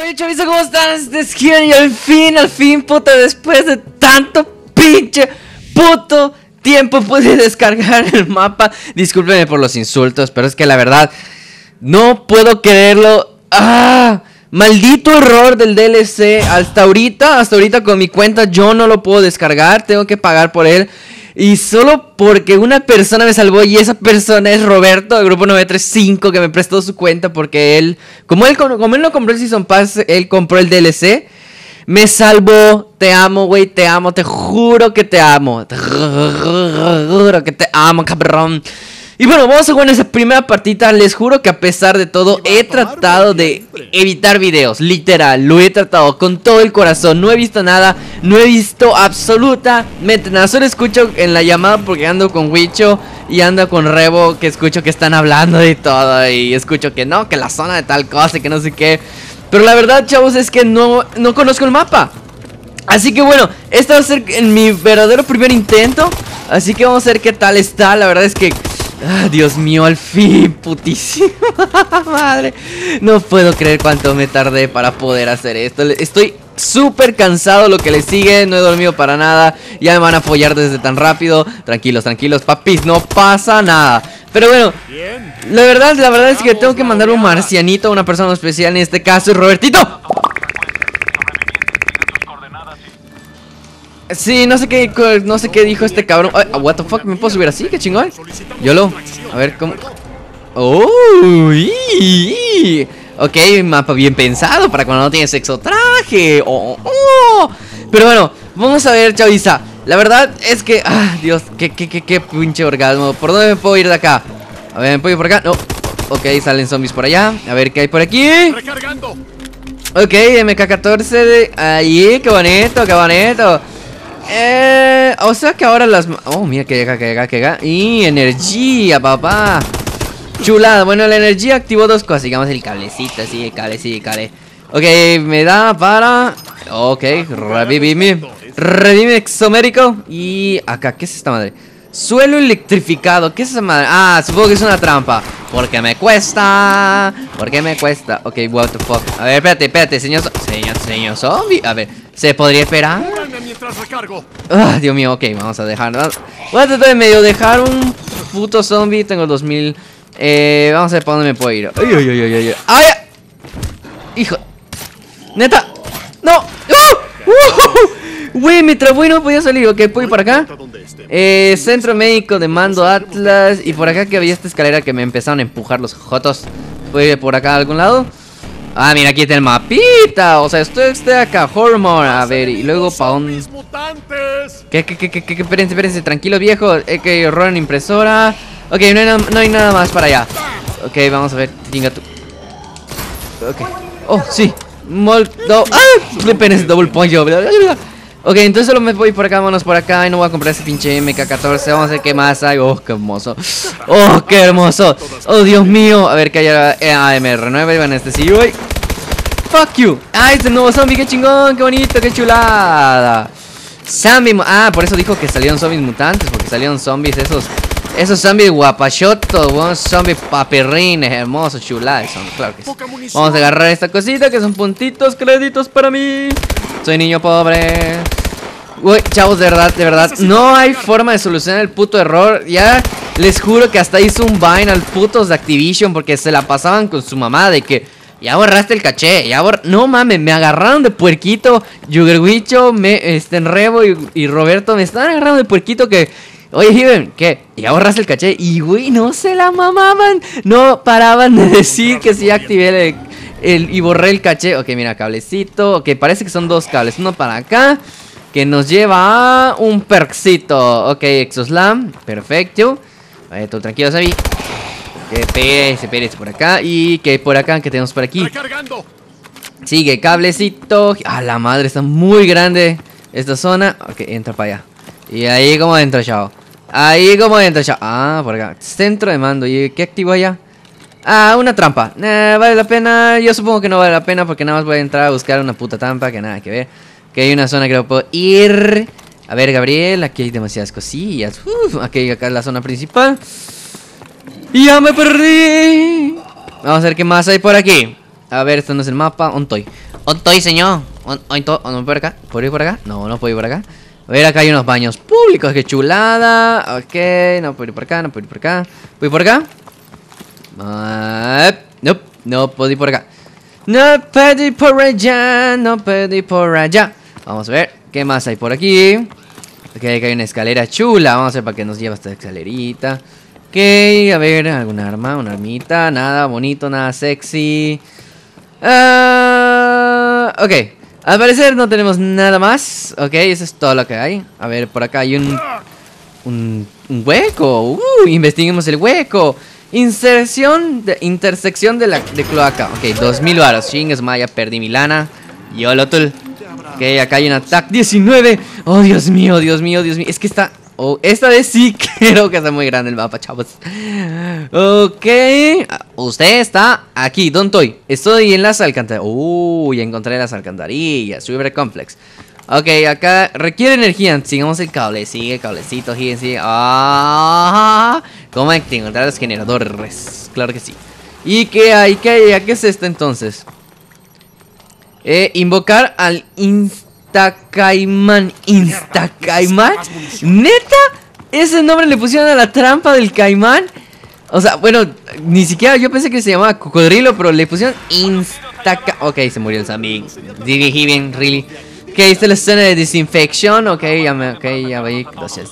Hey chavisa, ¿cómo están? Este es Kiran y al fin, puta, después de tanto pinche puto tiempo pude descargar el mapa. Discúlpenme por los insultos, pero es que la verdad no puedo creerlo. Maldito error del DLC. Hasta ahorita con mi cuenta yo no lo puedo descargar. Tengo que pagar por él. Y solo porque una persona me salvó, y esa persona es Roberto del grupo 935, que me prestó su cuenta porque él, como él no compró el Season Pass, él compró el DLC. Me salvó. Te amo, güey, te amo, te juro que te amo. Te juro que te amo, cabrón. Y bueno, vamos a jugar en esa primera partida. Les juro que a pesar de todo he tratado de evitar videos. Literal, lo he tratado con todo el corazón. No he visto nada, no he visto absolutamente nada. Solo escucho en la llamada porque ando con Wicho y ando con Rebo, que escucho que están hablando de todo. Y escucho que no, que la zona de tal cosa y que no sé qué. Pero la verdad, chavos, es que no conozco el mapa. Así que bueno, este va a ser mi verdadero primer intento. Así que vamos a ver qué tal está. La verdad es que... Dios mío, al fin, putísima madre. No puedo creer cuánto me tardé para poder hacer esto. Estoy súper cansado, lo que le sigue. No he dormido para nada. Ya me van a follar desde tan rápido. Tranquilos, tranquilos, papis, no pasa nada. Pero bueno, la verdad es que tengo que mandar un marcianito a una persona especial. En este caso es Robertito. Sí, no sé qué dijo este cabrón. What the fuck, ¿me puedo subir así? Qué chingón. YOLO, a ver cómo. Ok, mapa bien pensado para cuando no tienes exotraje. Pero bueno, vamos a ver, chaviza. La verdad es que, Dios, qué pinche orgasmo. ¿Por dónde me puedo ir de acá? A ver, ¿me puedo ir por acá? No. Ok, salen zombies por allá. A ver qué hay por aquí. Ok, MK14 ahí, qué bonito, qué bonito. O sea que ahora las... Oh, mira que llega. Y energía, papá. Chulada. Bueno, la energía activó dos cosas. Digamos el cablecito, sí, el cable. Ok, me da para... Ok, revivime exomérico. Y acá, ¿qué es esta madre? Suelo electrificado, ¿qué es esa madre? Supongo que es una trampa. Porque me cuesta. Ok, what the fuck. A ver, espérate, señor zombie. A ver, ¿se podría esperar? Dios mío, ok, vamos a dejar. Voy a tratar de medio dejar un puto zombie. Tengo 2000. Vamos a ver para dónde me puedo ir. ¡Ay! Hijo. Neta. No. Güey, me trabó y no podía salir. Ok, puedo ir por acá. Centro médico de mando Atlas. Y por acá que había esta escalera que me empezaron a empujar los jotos. ¿Puedo ir por acá a algún lado? Mira, aquí está el mapita. O sea, estoy acá, Hormone. A ver, y luego pa' dónde. ¿Qué? Espérense, tranquilo, viejo. Que roban impresora. Ok, no hay nada más para allá. Ok, vamos a ver. Chinga tú. Ok. Oh, sí. Espérense, double point. Ok, entonces solo me voy por acá, vámonos por acá. Y no voy a comprar ese pinche MK14. Vamos a ver qué más hay. Oh, qué hermoso. Oh, Dios mío. A ver qué hay. MR9. Van a este sí, güey. Fuck you. Este nuevo zombie, qué chingón, qué bonito, qué chulada. Zombie. Por eso dijo que salieron zombies mutantes. Porque salieron zombies esos zombies guapachotos, zombies paperrines, hermosos, chuladas son, claro que sí. Vamos a agarrar esta cosita que son puntitos, créditos para mí. Soy niño pobre. Uy, chavos, de verdad, no hay forma de solucionar el puto error. Ya les juro que hasta hizo un Vine al putos de Activision porque se la pasaban con su mamá de que ya borraste el caché, no mames, me agarraron de puerquito. Yugerwicho, Rebo y Roberto me están agarrando de puerquito que... Oye, Given, ¿qué? Ya borraste el caché. Y güey, no se la mamaban. No paraban de decir que sí activé y borré el caché. Ok, mira, cablecito. Ok, parece que son dos cables. Uno para acá, que nos lleva a un perkcito. Ok, Exoslam, perfecto. Vale, todo tranquilo, Sabi. Espérese por acá. Y que hay por acá, que tenemos por aquí. Sigue, cablecito. La madre, está muy grande esta zona. Ok, entra para allá. Y ahí como entro, chao. Por acá. Centro de mando. ¿Y qué activo allá? Una trampa. ¿Vale la pena? Yo supongo que no vale la pena porque nada más voy a entrar a buscar una puta trampa que nada que ver. Que hay una zona que no puedo ir. A ver, Gabriel, aquí hay demasiadas cosillas. Aquí acá es la zona principal. Y ya me perdí. Vamos a ver qué más hay por aquí. A ver, esto no es el mapa. ¿Dónde estoy? estoy, señor? ¿No voy por acá? ¿Puedo ir por acá? No, no puedo ir por acá. A ver, acá hay unos baños públicos. ¡Qué chulada! Ok, no puedo ir por acá, no puedo ir por acá. ¿Puedo ir por acá? No, no puedo ir por acá. No puedo ir por allá, no puedo ir por allá. Vamos a ver, ¿qué más hay por aquí? Ok, acá hay una escalera chula. Vamos a ver para qué nos lleva esta escalerita. Ok, a ver, ¿alguna arma? ¿Una armita? Nada bonito, nada sexy. Ok, al parecer no tenemos nada más. Ok, eso es todo lo que hay. A ver, por acá hay un hueco. Investiguemos el hueco. Intersección de cloaca. Ok, 2000 varos. Chingues, maya, perdí mi lana. Yolotul. Ok, acá hay un attack 19. Oh, Dios mío, Dios mío, Dios mío. Es que está... Oh, esta vez sí creo que está muy grande el mapa, chavos. Ok. Usted está aquí. ¿Dónde estoy? Estoy en las alcantarillas. Ya encontré las alcantarillas. River Complex. Ok, acá requiere energía. Sigamos el cable. Sigue, cablecito, sigue. ¿Cómo hay que encontrar los generadores? Claro que sí. ¿Y qué hay? ¿Qué hay? ¿Qué es esto entonces? Invocar al Instacaimán. ¿Instacaimán? ¿Neta? ¿Ese nombre le pusieron a la trampa del caimán? O sea, bueno, ni siquiera yo pensé que se llamaba cocodrilo, pero le pusieron Ok, se murió el zombie. Dirigí bien, really. Ok, esta es la escena de desinfección. Ok, ya voy. Gracias.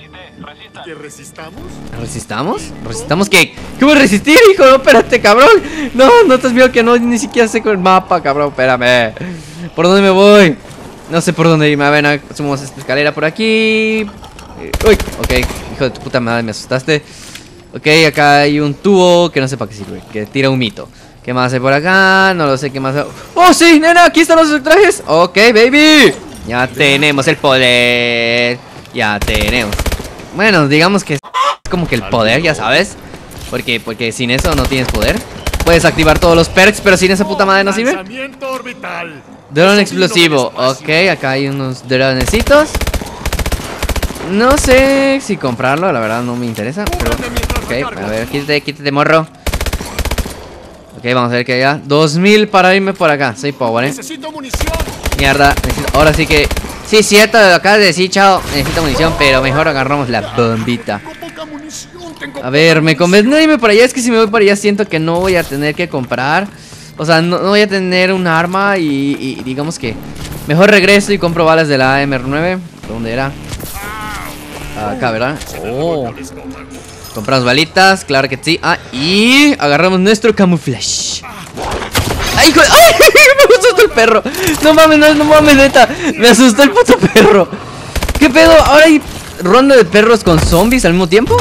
¿Resistamos? ¿Resistamos qué? ¿Qué voy a resistir, hijo? No, espérate, cabrón. No estás viendo que no, ni siquiera sé con el mapa, cabrón. Espérame. ¿Por dónde me voy? No sé por dónde irme. A ver, subimos esta escalera por aquí. Uy, ok, hijo de tu puta madre, me asustaste. Ok, acá hay un tubo que no sé para qué sirve, que tira un mito. ¿Qué más hay por acá? No lo sé, ¿qué más hay? ¡Oh, sí, nena! Aquí están los trajes. Ok, baby. Ya tenemos el poder. Ya tenemos. Bueno, digamos que es como que el poder, ya sabes. Porque sin eso no tienes poder. Puedes activar todos los perks, pero sin esa puta madre no sirve. Drone explosivo. Ok, acá hay unos dronecitos. No sé si comprarlo, la verdad no me interesa. Pero, ok, a ver, quítate, morro. Ok, vamos a ver qué hay allá. 2000 para irme por acá. Soy power, Necesito munición. Mierda, ahora sí que... Sí, cierto, lo acabas de decir, chao. Necesito munición, pero mejor agarramos la bombita. A ver, me convence no irme por allá. Es que si me voy por allá siento que no voy a tener que comprar. O sea, no voy a tener un arma y digamos que mejor regreso y compro balas de la AMR9. ¿Dónde era? Acá, ¿verdad? Oh. Compramos balitas, claro que sí. Y agarramos nuestro camuflaje. ¡Ay, hijo! ¡Ay! Me asustó el perro. No mames, no mames, neta. Me asustó el puto perro. ¿Qué pedo? ¿Ahora hay ronda de perros con zombies al mismo tiempo?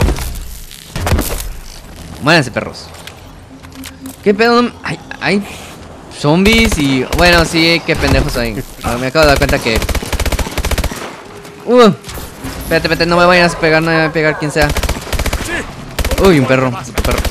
Muéranse, perros. ¿Qué pedo? Hay zombies y... Bueno, sí, qué pendejos hay. Me acabo de dar cuenta que... Espérate, no me vayas a pegar, no me vaya a pegar quien sea. Uy, un perro, otro perro.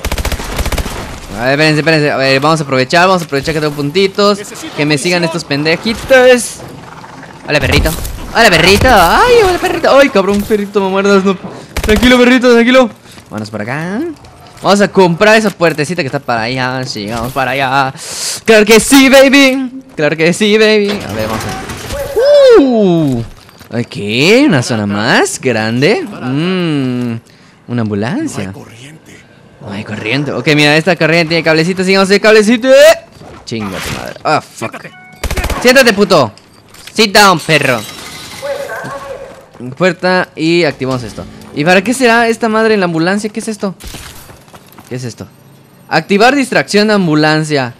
A ver, espérense. A ver, vamos a aprovechar que tengo puntitos. Que me sigan estos pendejitos. Hola, perrito. Hola, perrito. Ay, hola, perrito. Ay, cabrón, perrito, me muerdas. No. Tranquilo, perrito, tranquilo. Vámonos para acá. Vamos a comprar esa puertecita que está para allá. Sí, vamos para allá. Claro que sí, baby. Claro que sí, baby. A ver, vamos a... Ok, una zona más grande. Una ambulancia. No hay corriente. Ok, mira, esta corriente tiene cablecito. Sigamos el cablecito. Chinga tu madre. Ah, fuck. Siéntate, puto. Sit down, perro. Puerta y activamos esto. ¿Y para qué será esta madre en la ambulancia? ¿Qué es esto? ¿Qué es esto? Activar distracción de ambulancia.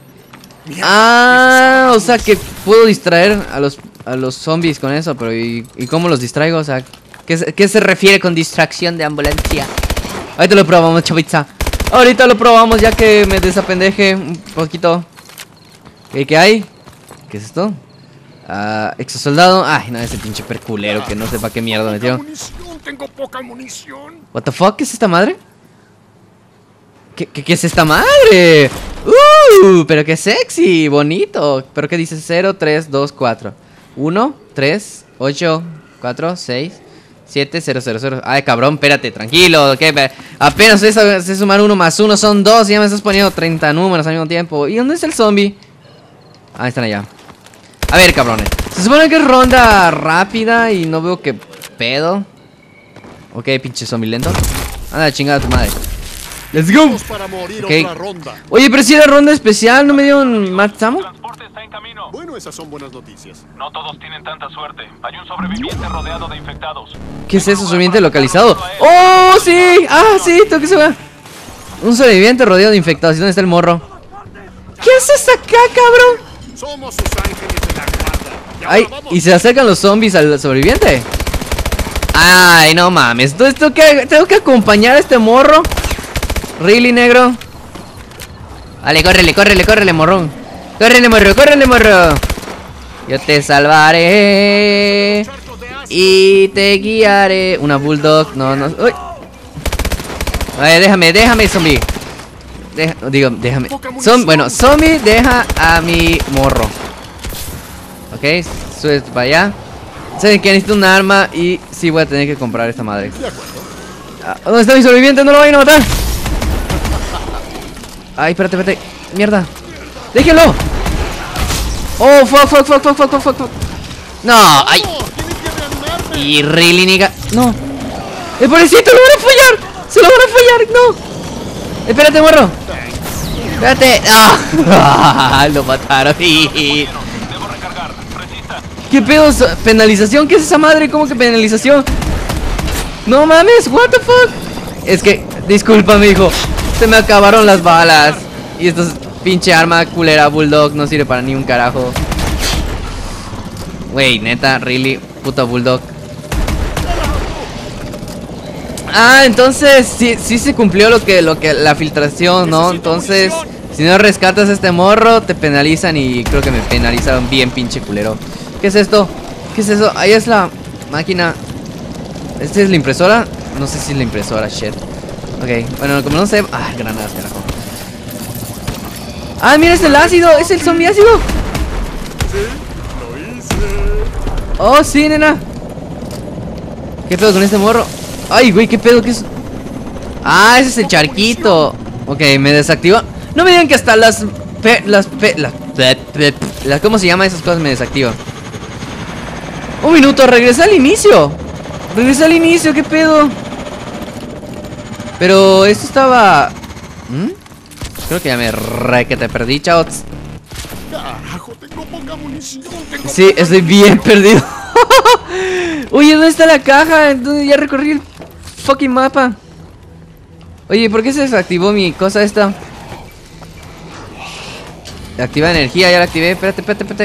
O sea que puedo distraer a los zombies con eso. Pero ¿y cómo los distraigo? O sea, ¿qué se refiere con distracción de ambulancia? Ahorita lo probamos, chavitza. Ahorita lo probamos ya que me desapendeje un poquito. ¿Qué hay? ¿Qué es esto? Exosoldado. Ay, no, ese pinche perculero que no sé para qué mierda metió. Tengo poca munición. What the fuck, ¿qué es esta madre? ¿Qué es esta madre? Pero qué sexy, bonito. ¿Pero qué dice? 0, 3, 2, 4 1, 3, 8, 4, 6 7, 0, 0, 0. Ay, cabrón, espérate, tranquilo. ¿Qué? Apenas sé sumar 1 más 1 son 2. Y ya me estás poniendo 30 números al mismo tiempo. ¿Y dónde es el zombie? Ahí están allá. A ver, cabrones. Se supone que es ronda rápida y no veo qué pedo. Ok, pinche zombie lento. Anda, chingada tu madre. Let's go. Para morir Okay. otra ronda. Oye, pero si era ronda especial, ¿no me dieron más ammo? El transporte está en camino. Bueno, esas son buenas noticias. No todos tienen tanta suerte. Hay un sobreviviente rodeado de infectados. ¿Qué es eso? ¿Sobreviviente localizado? ¡Oh, sí! ¡Ah, sí! ¿Tú qué se va? Un sobreviviente rodeado de infectados. ¿Y dónde está el morro? ¿Qué haces acá, cabrón? Somos sus ángeles de la guarda. Y ahora Ay, vamos. ¿y se acercan los zombies al sobreviviente? Ay, no mames. Entonces tengo que acompañar a este morro. ¿Really, negro? Vale, córrele, morrón. Córrele, morro. Yo te salvaré Charcos de ácido. y te guiaré. Una bulldog, no. Uy. Ay, déjame, zombie. Déjame. Bueno, zombie, deja a mi morro. Ok, sube para allá. Saben que necesito un arma y sí voy a tener que comprar esta madre. De acuerdo. ¿Dónde está mi sobreviviente? No lo vayan a matar. Ay, espérate. Mierda. Déjenlo. Oh, fuck. No, ay. ¡Oh, tienes que reanimarme! Y really, nigga. No. El pobrecito lo van a follar. Se lo van a follar. No. Espérate, morro. Espérate. Ah. Lo mataron. Debo recargar. Resista. ¿Qué pedo? ¿Penalización? ¿Qué es esa madre? ¿Cómo que penalización? No mames, what the fuck. Es que, discúlpame, hijo. Se me acabaron las balas. Y esto es pinche arma culera bulldog. No sirve para ni un carajo. Wey, neta, really, puta bulldog. Ah, entonces sí se cumplió lo que la filtración, ¿no? Entonces, si no rescatas a este morro, te penalizan y creo que me penalizaron bien pinche culero. ¿Qué es esto? ¿Qué es eso? Ahí es la máquina. ¿Esta es la impresora? No sé si es la impresora, shit. Ok, bueno, como no sé. Ah, granadas, carajo. Ah, mira, es el ácido. Es el zombie ácido. Lo hice. Oh, sí, nena. ¿Qué pedo con este morro? Ay, güey, ¿qué pedo? ¿Qué es? Ah, ese es el charquito. Ok, me desactivó. No me digan que hasta ¿cómo se llama esas cosas? Me desactivan. Un minuto, regresé al inicio. ¿Qué pedo? Pero esto estaba... Creo que ya que te perdí, chavos. Carajo, tengo poca munición. Sí, estoy bien perdido. Oye, ¿dónde está la caja? ¿Dónde ya recorrí el fucking mapa? Oye, ¿por qué se desactivó mi cosa esta? Activa energía, ya la activé. Espérate.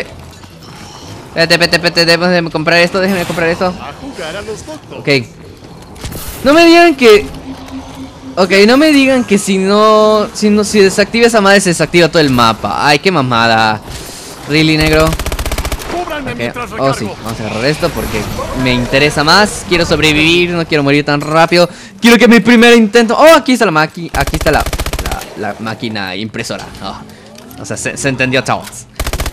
Déjame comprar esto, A jugar a los doctores. Ok. No me digan que... Ok, no me digan que si desactiva esa madre se desactiva todo el mapa. Ay, qué mamada. Really, negro. Cúbranme Ok, mientras oh recargo. sí, vamos a agarrar esto porque me interesa más. Quiero sobrevivir, no quiero morir tan rápido. Quiero que mi primer intento... Oh, aquí está la máquina. Aquí está la máquina impresora. Oh. O sea, se entendió, chavos.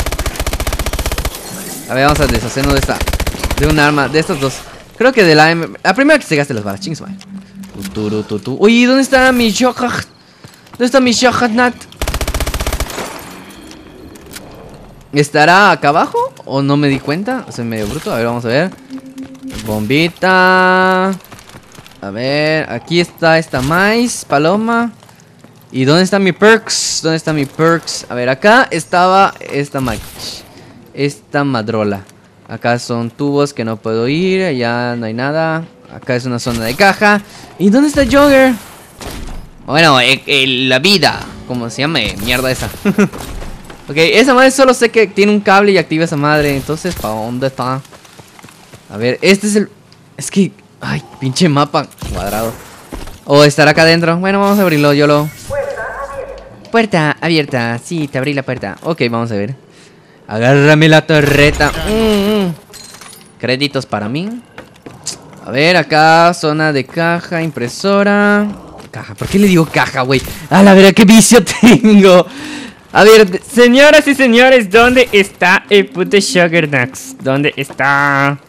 A ver, vamos a deshacernos de un arma, de estos dos. Creo que de la primera que se gaste las balas, chingos, madre. Uy, ¿dónde está mi shotgun? ¿Dónde está mi shotgun? ¿Estará acá abajo? ¿O no me di cuenta? Soy medio bruto. A ver, vamos a ver. Bombita. A ver, aquí está esta maíz, paloma. ¿Y dónde está mi perks? A ver, acá estaba esta madrola. Acá son tubos que no puedo ir. Allá no hay nada. Acá es una zona de caja. ¿Y dónde está Jogger? Bueno, la vida. ¿Cómo se llama? Mierda esa. Ok, esa madre solo sé que tiene un cable y activa esa madre. Entonces, ¿para dónde está? A ver, este es el... Es que... Ay, pinche mapa cuadrado. ¿O estará acá adentro? Bueno, vamos a abrirlo, YOLO. Puerta abierta. Sí, te abrí la puerta. Ok, vamos a ver. Agárrame la torreta. Créditos para mí. A ver, acá, zona de caja, impresora. Caja, ¿por qué le digo caja, güey? A la verdad, qué vicio tengo. A ver, señoras y señores, ¿dónde está el puto Juggernax? ¿Dónde está?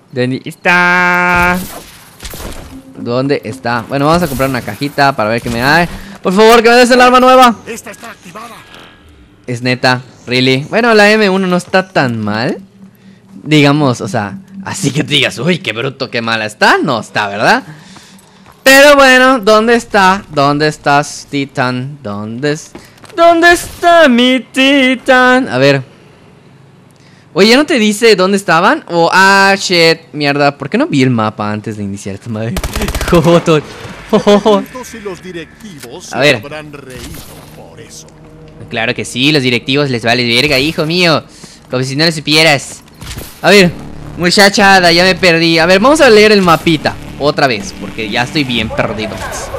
¿Dónde está? Bueno, vamos a comprar una cajita para ver qué me da. Por favor, que me des el arma nueva. Esta está activada. Es neta. Really. Bueno, la M1 no está tan mal. Digamos, o sea, así que te digas, uy, qué bruto, qué mala está. No está, ¿verdad? Pero bueno, ¿dónde está? ¿Dónde estás, Titán? ¿Dónde está mi Titán? A ver. Oye, ¿ya no te dice dónde estaban? O, shit, mierda. ¿Por qué no vi el mapa antes de iniciar esta madre? Joder. Y los directivos A ver. se habrán reído por eso. Claro que sí, los directivos les vale verga, hijo mío. Como si no lo supieras. A ver, muchachada, ya me perdí. A ver, vamos a leer el mapita otra vez, porque ya estoy bien perdido.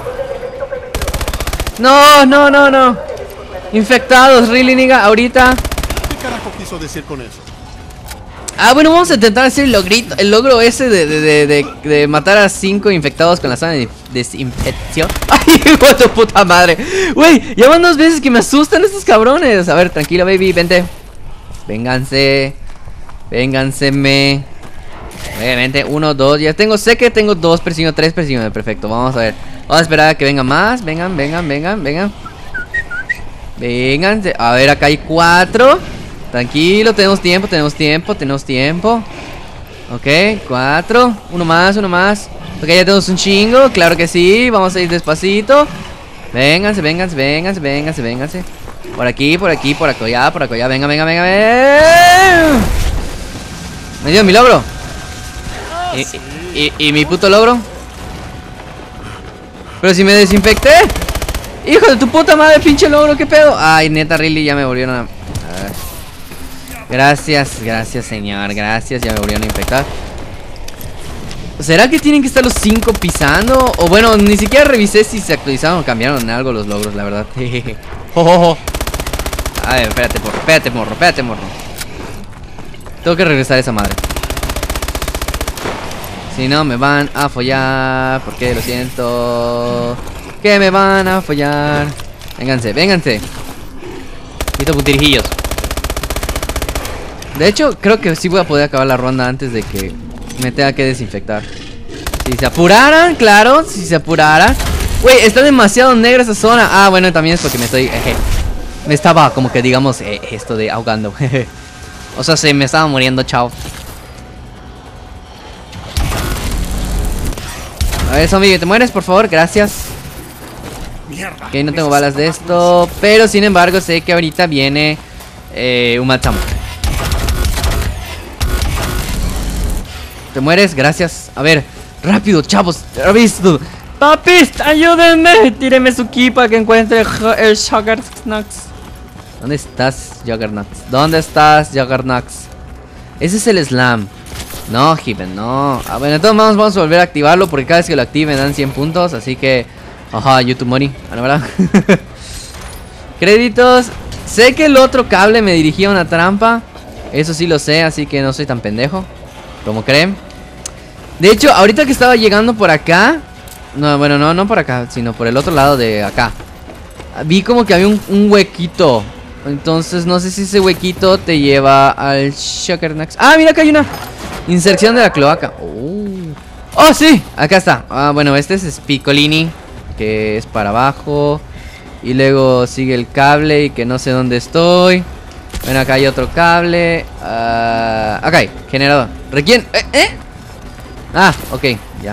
No. Infectados, really, nigga, ahorita. ¿Qué carajo quiso decir con eso? Bueno, vamos a intentar hacer el logro ese de matar a 5 infectados con la zona de desinfección. Ay, hijo de tu puta madre. Güey, ya van 2 veces que me asustan estos cabrones. A ver, tranquilo, baby, vente. Vénganseme. Obviamente, 1, 2, ya tengo, sé que tengo 2, persigo 3, persigo, perfecto, vamos a ver. Vamos a esperar a que vengan más, vengan. Vénganse, a ver, acá hay 4. Tranquilo, tenemos tiempo. Ok, 4, uno más. Ok, ya tenemos un chingo, claro que sí, vamos a ir despacito. Vénganse. Por aquí, por allá, venga. Me dio mi logro. ¿Y mi puto logro? Pero si me desinfecté. Hijo de tu puta madre, pinche logro, qué pedo. Ay, neta, really, ya me volvieron a... Gracias, señor, gracias, ya me volvieron a infectar. ¿Será que tienen que estar los 5 pisando? O bueno, ni siquiera revisé si se actualizaron o cambiaron algo los logros, la verdad. A ver, espérate, morro. Tengo que regresar a esa madre. Si no, me van a follar. Porque lo siento. Que me van a follar. Vénganse. Quito putirijillos. De hecho, creo que sí voy a poder acabar la ronda antes de que me tenga que desinfectar. Si se apuraran, claro. Güey, está demasiado negra esa zona. Bueno, también es porque me estoy... me estaba como que digamos esto de ahogando. O sea, me estaba muriendo, chao. A ver, zombie, ¿te mueres, por favor? Gracias. Mierda. Ok, no tengo balas de esto. Pero sin embargo, sé que ahorita viene un Matsamo. ¿Te mueres? Gracias. A ver, rápido, chavos. Rápido. Papis, ayúdenme. Tíreme su ki para que encuentre el Juggernax. ¿Dónde estás, Juggernax? Ese es el slam. No, Given, no. Bueno, entonces vamos a volver a activarlo, porque cada vez que lo active me dan 100 puntos. Así que... Ajá, YouTube Money. ¿No, verdad? Créditos. Sé que el otro cable me dirigía a una trampa. Eso sí lo sé, así que no soy tan pendejo como creen. De hecho, ahorita que estaba llegando por acá... No, bueno, no por acá, sino por el otro lado de acá. Vi como que había un huequito. Entonces no sé si ese huequito te lleva al Juggernax. Mira, acá hay una inserción de la cloaca. Oh, sí, acá está. Bueno, este es Piccolini, que es para abajo. Y luego sigue el cable y que no sé dónde estoy. Bueno, acá hay otro cable. Acá hay, generador. ¿Requién? Ok, ya.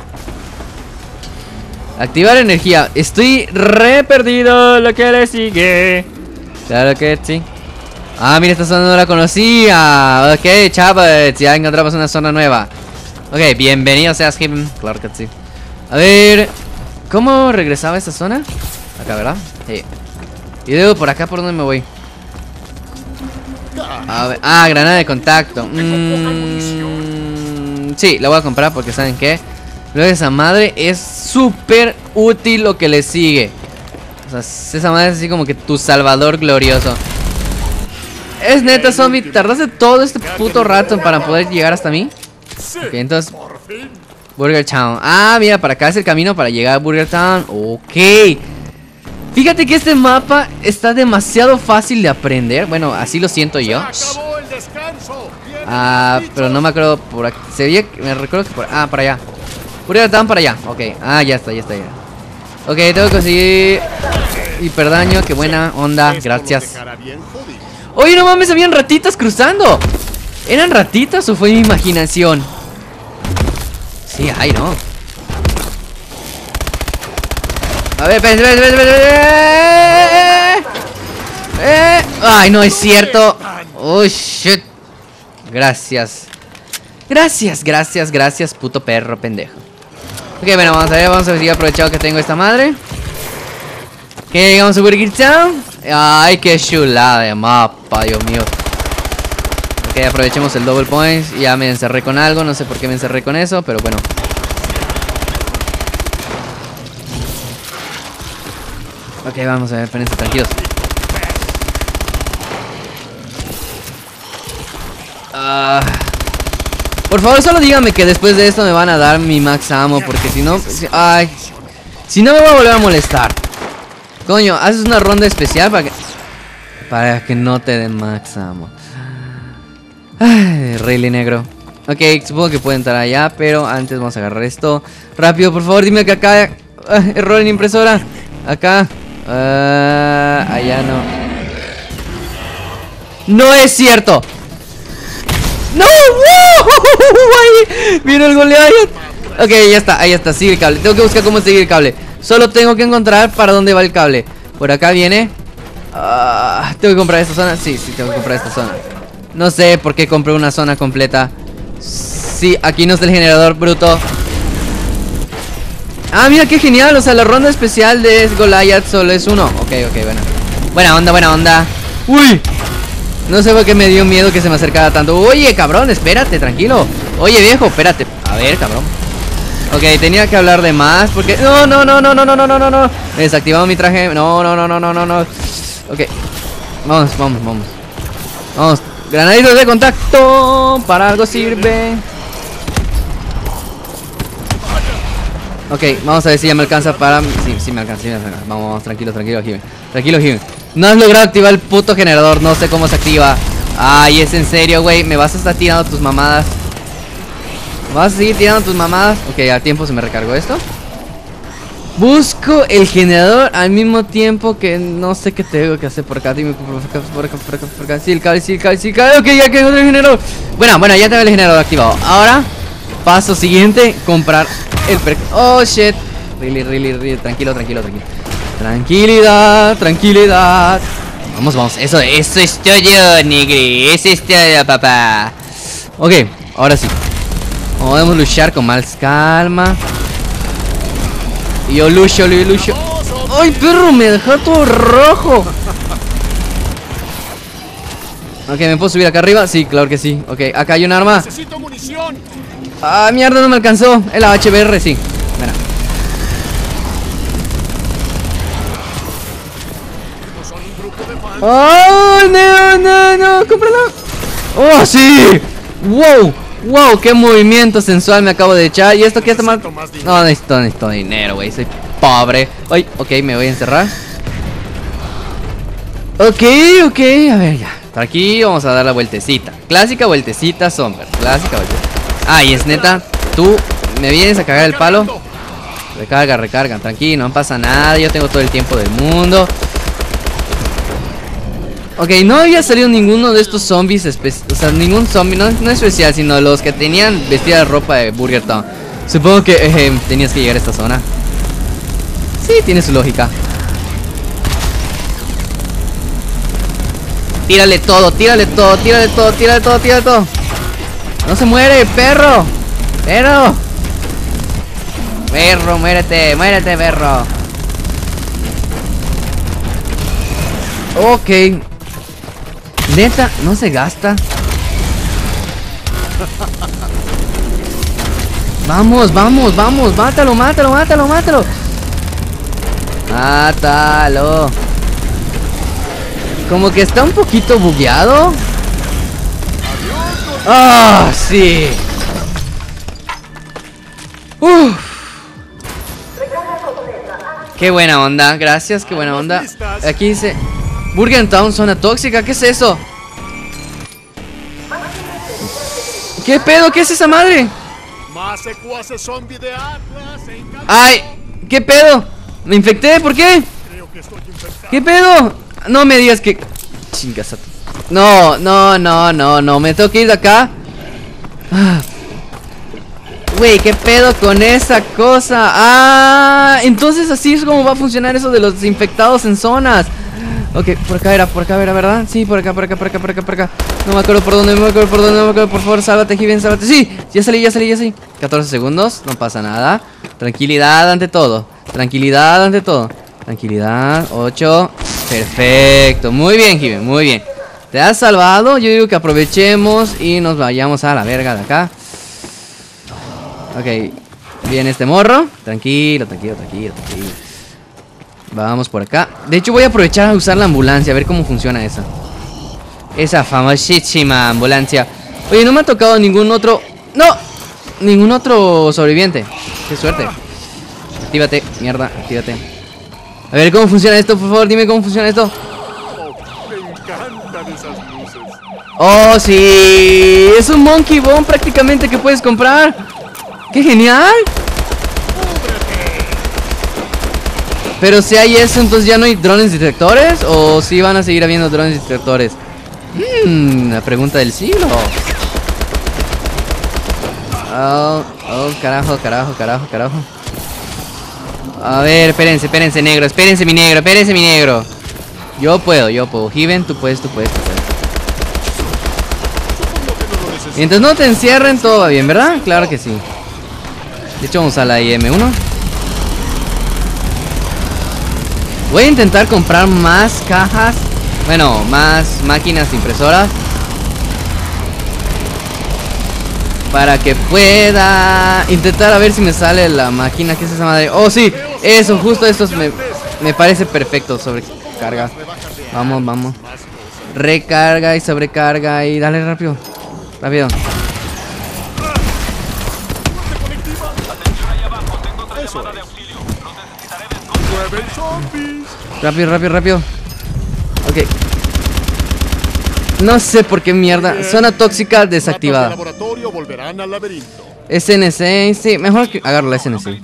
Activar energía. Estoy re perdido. Lo que le sigue. Claro que sí. Mira, esta zona no la conocía. Ok, chavos, ya encontramos una zona nueva. Ok, bienvenido seas, Jim. Claro que sí. A ver, ¿cómo regresaba a esta zona? Acá, ¿verdad? Sí. Y luego por acá, ¿por dónde me voy? A ver, granada de contacto. Sí, la voy a comprar porque ¿saben qué? Luego esa madre es súper útil lo que le sigue. O sea, esa madre es así como que tu salvador glorioso. Es neta, zombie, ¿tardaste todo este puto rato para poder llegar hasta mí? Ok, entonces Burger Town. Mira, para acá es el camino para llegar a Burger Town. Ok. Fíjate que este mapa está demasiado fácil de aprender. Bueno, así lo siento yo. Pero no me acuerdo por aquí. Me recuerdo que para allá. Burger Town para allá. Ok, ya está. Ok, tengo que conseguir hiperdaño. Qué buena onda, gracias. Oye, no mames, habían ratitas cruzando. ¿Eran ratitas o fue mi imaginación? Sí, ay, no. A ver, ay, no es cierto. Oh, shit. Gracias. Gracias, puto perro pendejo. Ok, bueno, vamos a ver, vamos a ver si he aprovechado que tengo esta madre. Ok, llegamos a Burger Town. Ay, qué chulada de mapa, Dios mío. Ok, aprovechemos el double points. Ya me encerré con algo, no sé por qué me encerré con eso, pero bueno. Ok, vamos a ver, espérense, tranquilos. Por favor, solo díganme que después de esto me van a dar mi max ammo, porque si no... Ay, si no me voy a volver a molestar. Coño, haces una ronda especial para que no te den max ammo. Ay, really negro. Ok, supongo que puede entrar allá, pero antes vamos a agarrar esto. Rápido, por favor, dime que acá... error en impresora. Acá. Allá no. ¡No es cierto! ¡No! ¡Wow! Vino el Goliath. Ok, ya está, sigue el cable. Tengo que buscar cómo seguir el cable. Solo tengo que encontrar para dónde va el cable. Por acá viene. ¿Tengo que comprar esta zona? Sí, tengo que comprar esta zona. No sé por qué compré una zona completa. Sí, aquí no está el generador, bruto. Ah, mira qué genial. O sea, la ronda especial de Goliath solo es uno. Ok, bueno. Buena onda. ¡Uy! No sé por qué me dio miedo que se me acercara tanto. Oye, cabrón, espérate, tranquilo. Oye, viejo, espérate. A ver, cabrón. Ok, tenía que hablar de más porque... No. Me desactivamos mi traje. No. Ok. Vamos. Granaditos de contacto. Para algo sirve. Ok, vamos a ver si ya me alcanza para... Sí me alcanza. Vamos, tranquilo, Jimen. No has logrado activar el puto generador. No sé cómo se activa. Ay, es en serio, güey. Me vas a estar tirando tus mamadas. ¿Vas a seguir tirando tus mamadas? Ok, a tiempo se me recargó esto. Busco el generador al mismo tiempo que no sé qué tengo que hacer por acá. Dime por acá. Sí, el cable. Ok, ya que otro generador. Bueno, ya tengo el generador activado. Ahora, paso siguiente, comprar el oh, shit. Really. Tranquilo. Tranquilidad. Vamos. Eso es todo, negri. Eso es todo, papá. Ok, ahora sí. Podemos luchar con más calma. Y yo lucho. ¡Ay, perro! Me dejó todo rojo. Ok, ¿me puedo subir acá arriba? Sí, claro que sí. Ok, acá hay un arma. Necesito munición. Ah, mierda, no me alcanzó. El HBR, sí. Mira. ¡Oh, no! ¡Cómpralo! ¡Oh, sí! ¡Wow! ¡Qué movimiento sensual me acabo de echar! ¿Y esto qué está mal? No, necesito dinero, güey. Soy pobre. Ay, ok, me voy a encerrar. Ok. A ver, ya. Por aquí vamos a dar la vueltecita. Clásica vueltecita, Somber. Ay, es neta. Tú me vienes a cagar el palo. Recarga. Tranquilo, no pasa nada. Yo tengo todo el tiempo del mundo. Ok, no había salido ninguno de estos zombies o sea, ningún zombie, no especial, sino los que tenían vestida de ropa de Burger Town. Supongo que tenías que llegar a esta zona. Sí, tiene su lógica. Tírale todo. No se muere, perro. Perro, muérete, perro. Ok. Neta, no se gasta. Vamos. Mátalo. Como que está un poquito bugueado. Ah, sí. Qué buena onda, gracias, qué buena onda. Aquí dice Burger Town, zona tóxica, ¿qué es eso? ¿Qué pedo? ¿Qué es esa madre? Más secuaces zombie de Atlas. Ay, ¿qué pedo? Me infecté, ¿por qué? Creo que estoy infectado. ¿Qué pedo? No me digas que... Chingas a tu... No, me tengo que ir de acá. Güey, ¿qué pedo con esa cosa? Ah, entonces así es como va a funcionar eso de los infectados en zonas. Ok, por acá era, ¿verdad? Sí, por acá. No me acuerdo por dónde, por favor, sálvate, Given, sálvate. Sí, ya salí. 14 segundos, no pasa nada. Tranquilidad ante todo. Tranquilidad, 8. Perfecto, muy bien, Given, muy bien. Te has salvado, yo digo que aprovechemos y nos vayamos a la verga de acá. Ok, viene este morro. Tranquilo. Vamos por acá. De hecho voy a aprovechar a usar la ambulancia, a ver cómo funciona esa. Esa famosísima ambulancia. Oye, no me ha tocado ningún otro... ¡No! Ningún otro sobreviviente. Qué suerte. Actívate, mierda, actívate. A ver cómo funciona esto, por favor, dime cómo funciona esto. Me encantan esas luces. ¡Oh, sí! Es un Monkey Bomb prácticamente que puedes comprar. ¡Qué genial! Pero si hay eso, entonces ya no hay drones detectores. ¿O si van a seguir habiendo drones detectores? La pregunta del siglo. Oh, carajo. A ver, espérense, negro. Espérense, mi negro. Yo puedo. Given, tú puedes. Mientras no te encierren, todo va bien, ¿verdad? Claro que sí. De hecho, vamos a la IM1. Voy a intentar comprar más cajas. Bueno, más máquinas impresoras. Para que pueda intentar a ver si me sale la máquina. ¿Qué es esa madre? Oh, sí, eso, justo esto me parece perfecto. Sobrecarga. Vamos. Recarga y sobrecarga y dale rápido. Rápido. Ok. No sé por qué mierda. Zona tóxica desactivada. SNC, sí, mejor que agarro la SNC.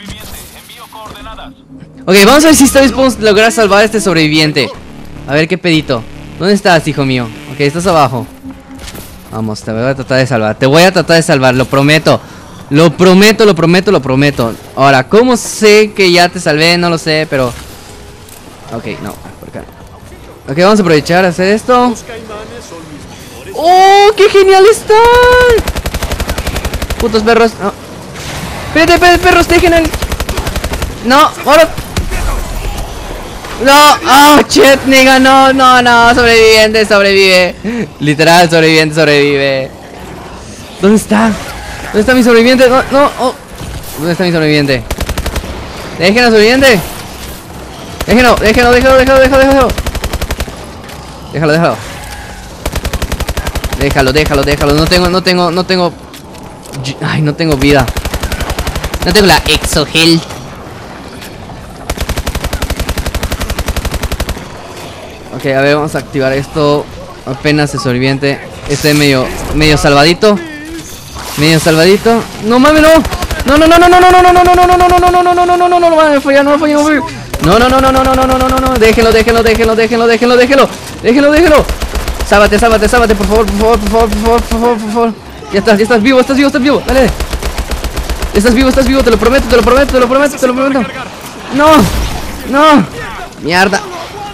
Ok, vamos a ver si esta vez podemos lograr salvar a este sobreviviente. A ver qué pedito. ¿Dónde estás, hijo mío? Ok, estás abajo. Vamos, te voy a tratar de salvar, lo prometo. Lo prometo. Ahora, ¿cómo sé que ya te salvé? No lo sé, pero... Ok, no, por acá. Ok, vamos a aprovechar a hacer esto. ¡Oh, qué genial están! Putos perros, no. Espérate, perros, dejen el... No, ahora... No, oh, shit, nigga, no, sobreviviente, sobrevive. Literal, sobrevive. ¿Dónde está? ¿Dónde está mi sobreviviente? No, oh. ¿Dónde está mi sobreviviente? Déjenlo, sobreviviente. Déjenlo. Déjalo. No tengo. Ay, no tengo vida. No tengo la exogel. Ok, a ver, vamos a activar esto. Apenas el sobreviviente. Este medio salvadito. No mames, no. No, me falla. No. Déjenlo. Sálvate, por favor. Ya estás vivo. Dale. Estás vivo, te lo prometo. No. Mierda.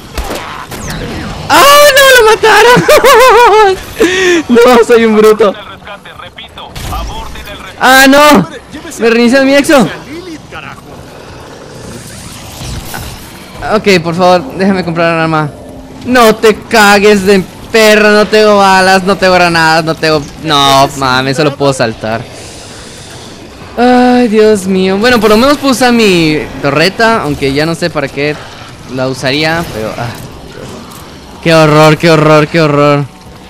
¡Ah, no! ¡Lo mataron! No, soy un bruto. ¡Ah, no! Me reinician mi exo. Ok, por favor, déjame comprar un arma. No te cagues de perra. No tengo balas, no tengo granadas, no tengo... No, mames, solo puedo saltar. Ay, Dios mío. Bueno, por lo menos puedo usar mi torreta, aunque ya no sé para qué la usaría, pero... Qué horror.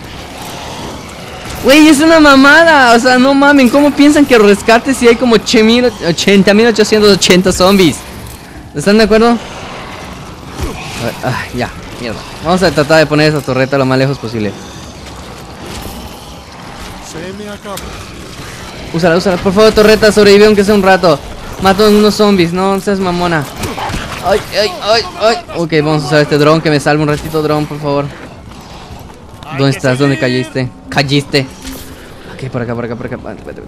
Güey, es una mamada. O sea, no mamen. ¿Cómo piensan que rescate si hay como 80.880 zombies? ¿Están de acuerdo? Ya, mierda. Vamos a tratar de poner esa torreta lo más lejos posible. Úsala, por favor, torreta. Sobrevive aunque sea un rato. Mato unos zombies, no seas mamona. Ay. Ok, vamos a usar este dron, que me salve un ratito, dron, por favor. ¿Dónde estás? ¿Dónde caíste? Caíste. Ok, por acá, por acá, por acá. Vete.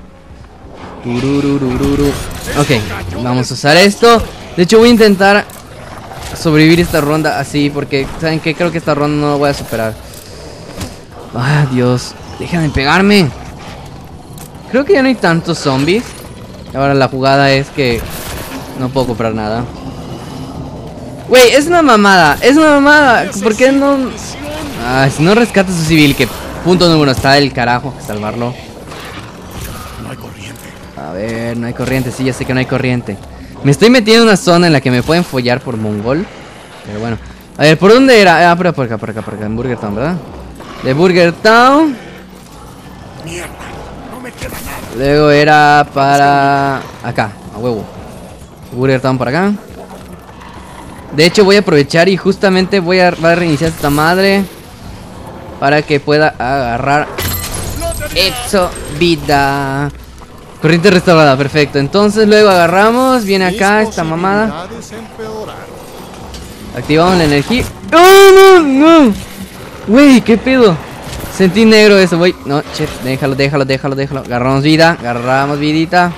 Ok, vamos a usar esto. De hecho voy a intentar sobrevivir esta ronda así, porque ¿saben qué? Creo que esta ronda no la voy a superar. Ah, Dios, deja de pegarme. Creo que ya no hay tantos zombies. Ahora la jugada es que no puedo comprar nada. Güey, es una mamada. Es una mamada. ¿Por qué no? Ah, si no rescatas a su civil, que punto número uno, está del carajo que salvarlo. No hay corriente. A ver, no hay corriente. Sí, ya sé que no hay corriente. Me estoy metiendo en una zona en la que me pueden follar por mongol. Pero bueno. A ver, ¿por dónde era? Ah, por acá, por acá. En Burger Town, ¿verdad? De Burger Town. Mierda, no me queda nada. Luego era para... acá, a huevo. Burger Town por acá. De hecho voy a aprovechar y justamente voy a reiniciar esta madre para que pueda agarrar Exo Vida. Corriente restaurada, perfecto. Entonces luego agarramos, viene acá esta mamada. Activamos la energía. ¡Oh, no! Güey, ¿qué pedo? Sentí negro eso, güey. No, che, déjalo. Agarramos vida, agarramos vidita.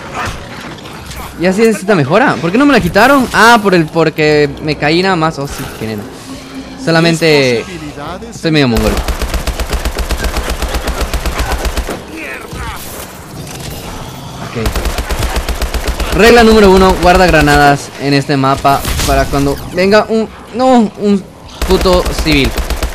Y así es esta mejora. ¿Por qué no me la quitaron? Ah, porque me caí nada más. Oh, sí, qué nena. Solamente estoy medio mongol. Ok. Regla número 1, guarda granadas en este mapa para cuando venga un puto civil.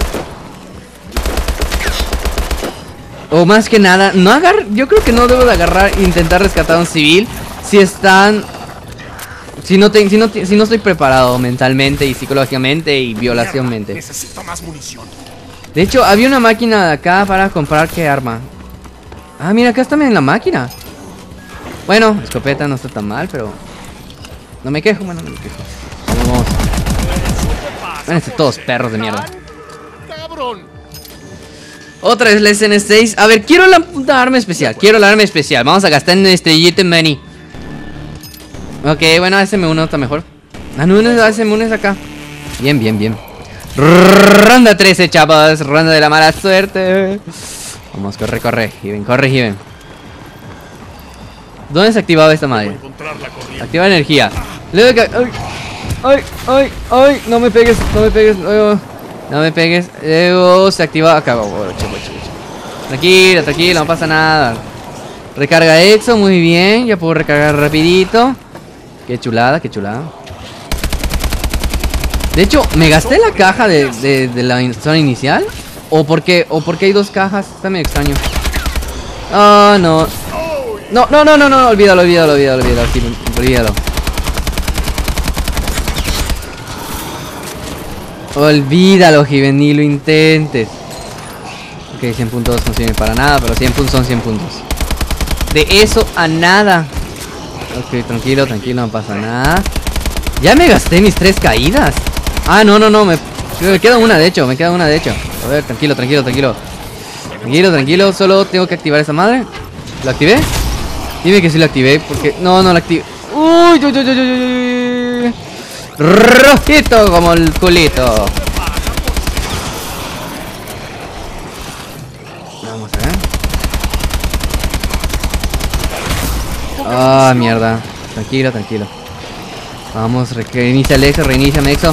O más que nada, yo creo que no debo de agarrar e intentar rescatar a un civil si están... Si no estoy preparado mentalmente y psicológicamente y violacionmente. Necesito más munición. De hecho, había una máquina de acá para comprar qué arma. Ah, mira, acá está en la máquina. Bueno, escopeta no está tan mal, pero... No me quejo, bueno, no me quejo. Vamos. Véanse todos perros de mierda. ¡Cabrón! Otra vez la SN6. A ver, quiero la puta arma especial. Vamos a gastar en estrellita en money. Ok, bueno, SM1 está mejor. Ah, no, SM1 es acá. Bien. Ronda 13, chavos. Ronda de la mala suerte. Vamos, corre. Given. ¿Dónde se activaba esta madre? Activa energía. Luego que... ¡Ay! No me pegues. No me pegues. Luego se activa acá. Tranquilo, no pasa nada. Recarga Exo, muy bien. Ya puedo recargar rapidito. Qué chulada. De hecho, ¿me gasté la caja de la zona inicial? ¿O porque hay dos cajas? Está medio extraño. Oh, no. No, olvídalo. Olvídalo, Given, ni lo intentes. Ok, 100 puntos no sirven para nada, pero 100 puntos son 100 puntos. De eso a nada. Ok, tranquilo, no pasa nada. Ya me gasté mis 3 caídas. Ah, no, me queda una, de hecho. A ver, tranquilo. Solo tengo que activar esa madre. ¿Lo activé? Dime que sí lo activé, porque... No lo activé. Uy. Rojito como el culito. Vamos a ver. Ah, mierda. Tranquilo. Vamos, reinicia el Exo, Exo.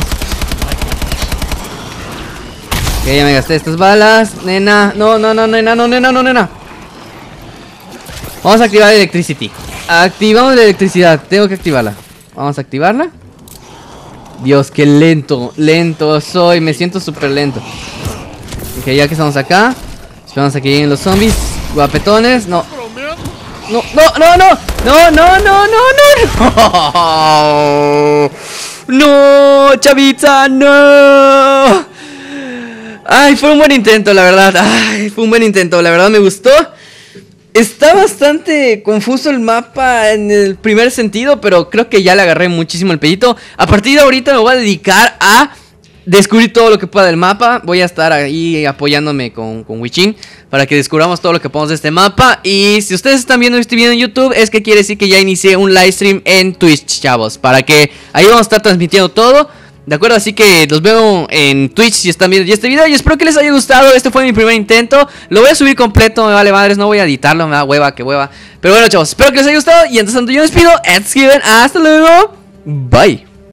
Ok, ya me gasté estas balas. Nena. No, nena. Vamos a activar Electricity. Activamos la electricidad. Tengo que activarla. Vamos a activarla. Dios, qué lento soy. Me siento súper lento. Ok, ya que estamos acá, esperamos a que lleguen los zombies guapetones. No, chavita, no. Ay, fue un buen intento, la verdad. La verdad me gustó. Está bastante confuso el mapa en el primer sentido, pero creo que ya le agarré muchísimo el pellito. A partir de ahorita me voy a dedicar a descubrir todo lo que pueda del mapa. Voy a estar ahí apoyándome con Wichin para que descubramos todo lo que podamos de este mapa. Y si ustedes están viendo este video en YouTube, es que quiere decir que ya inicié un live stream en Twitch, chavos. Para que ahí vamos a estar transmitiendo todo. De acuerdo, así que los veo en Twitch si están viendo este video. Y espero que les haya gustado. Este fue mi primer intento. Lo voy a subir completo, me vale madres. No voy a editarlo, me da hueva, que hueva. Pero bueno, chavos, espero que les haya gustado. Y entonces yo me despido. Hasta luego. Bye.